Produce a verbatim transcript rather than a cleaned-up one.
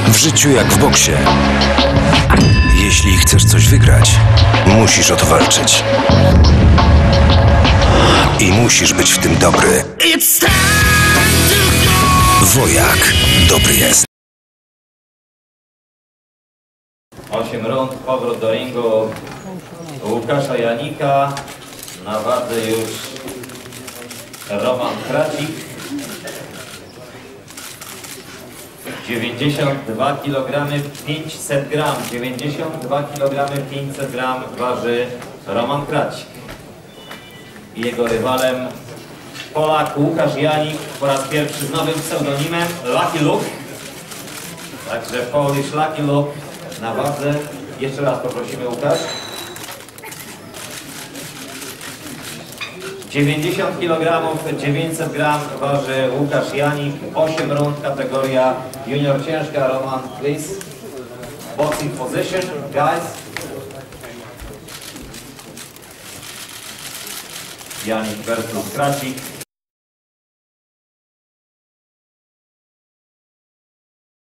W życiu jak w boksie. Jeśli chcesz coś wygrać, musisz o to walczyć. I musisz być w tym dobry. Wojak dobry jest. osiem rund, powrót do ringu Łukasza Janika. Na wadze już Roman Kracik. dziewięćdziesiąt dwa kilogramy pięćset gram. dziewięćdziesiąt dwa kilogramy pięćset gram waży Roman Kracik. I jego rywalem Polak Łukasz Janik, po raz pierwszy z nowym pseudonimem Lucky Luke. Także Polish Lucky Luke na wadze. Jeszcze raz poprosimy, Łukasz. dziewięćdziesiąt kilogramów, dziewięćset gram waży Łukasz Janik. osiem rund, kategoria junior ciężka. Roman, please. Boxing position, guys. Janik versus Kracik.